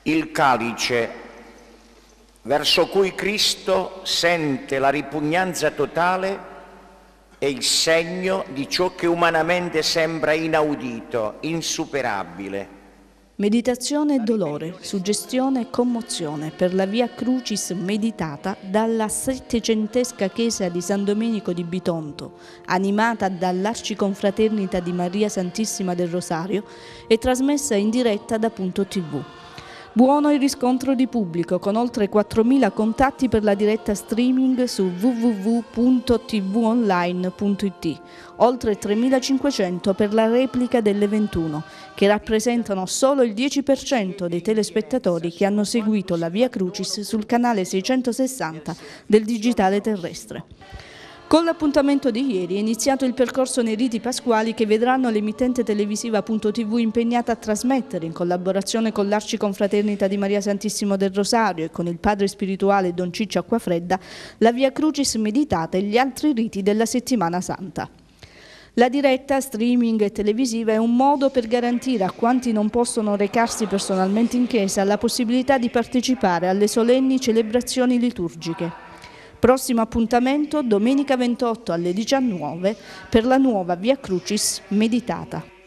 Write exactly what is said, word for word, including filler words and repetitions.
il calice verso cui Cristo sente la ripugnanza totale è il segno di ciò che umanamente sembra inaudito, insuperabile. Meditazione e dolore, suggestione e commozione per la Via Crucis meditata dalla settecentesca chiesa di San Domenico di Bitonto, animata dall'Arciconfraternita di Maria Santissima del Rosario e trasmessa in diretta da Punto tivù. Buono il riscontro di pubblico, con oltre quattromila contatti per la diretta streaming su w w w punto t v online punto i t, oltre tremilacinquecento per la replica delle ventuno, che rappresentano solo il dieci per cento dei telespettatori che hanno seguito la Via Crucis sul canale seicentosessanta del digitale terrestre. Con l'appuntamento di ieri è iniziato il percorso nei riti pasquali che vedranno l'emittente televisiva Punto tivù impegnata a trasmettere, in collaborazione con l'Arciconfraternita di Maria Santissimo del Rosario e con il padre spirituale Don Ciccio Acquafredda, la Via Crucis meditata e gli altri riti della Settimana Santa. La diretta streaming e televisiva è un modo per garantire a quanti non possono recarsi personalmente in chiesa la possibilità di partecipare alle solenni celebrazioni liturgiche. Prossimo appuntamento domenica ventotto alle diciannove per la nuova Via Crucis meditata.